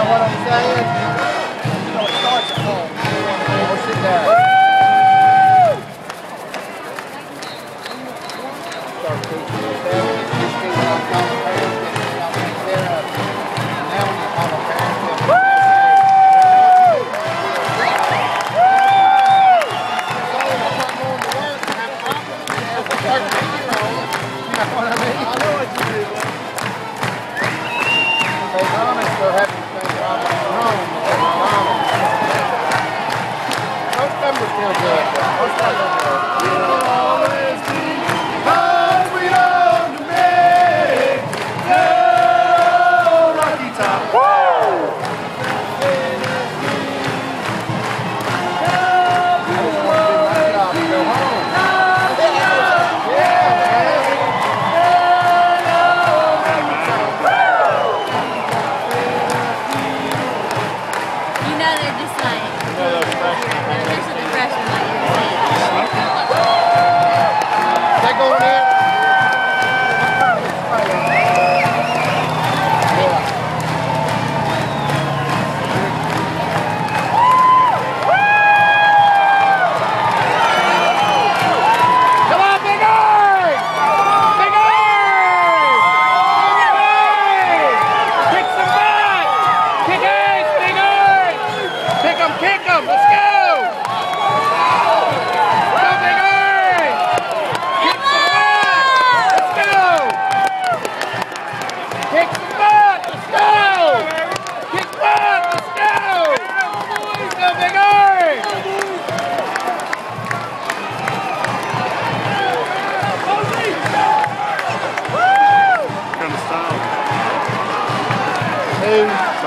what I'm saying? You know, it starts at home. Go sit down. Start teaching yourself. Just be like common parents, get yourself taken care of. Now when you call a parent, still having the same problem at home because my mom most of them are still good, but most of them are you'll always be home sweet home to me. No Rocky Top. Woo!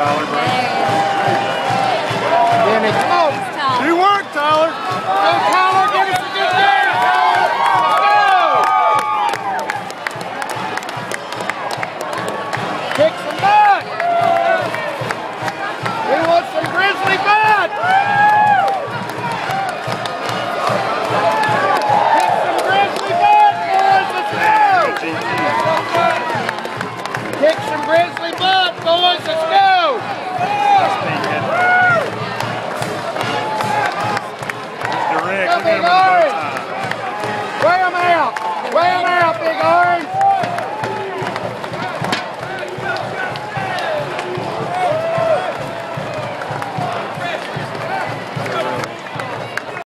Tyler. You work, Tyler. Go, Tyler.